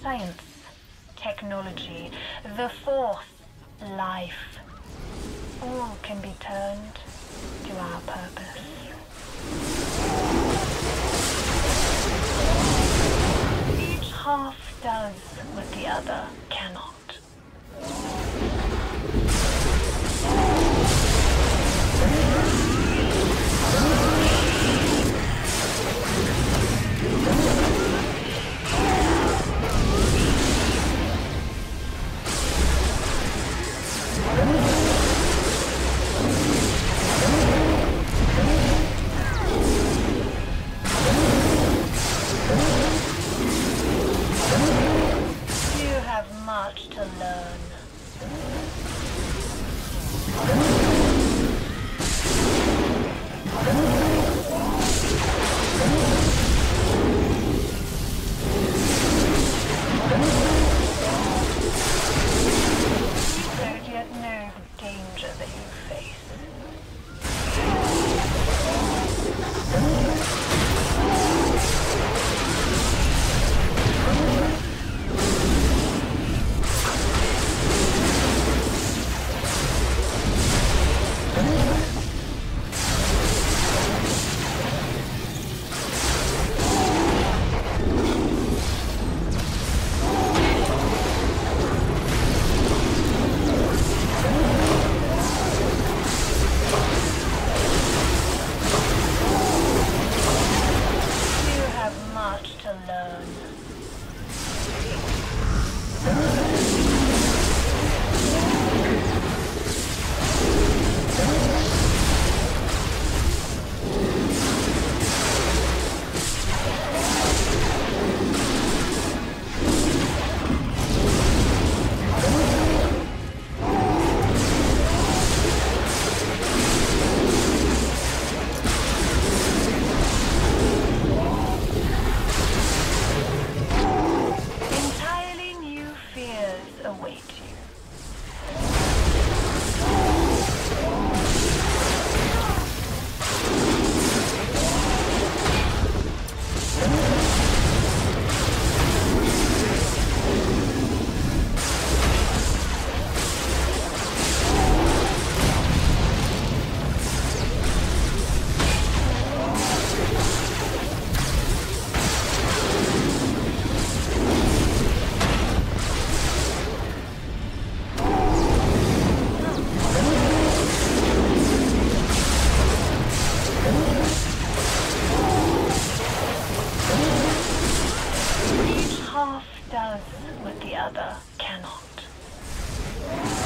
Science, technology, the force, life, all can be turned to our purpose. Each half does what the other cannot. You have much to learn. You don't yet know the danger that you face. Half does what the other cannot.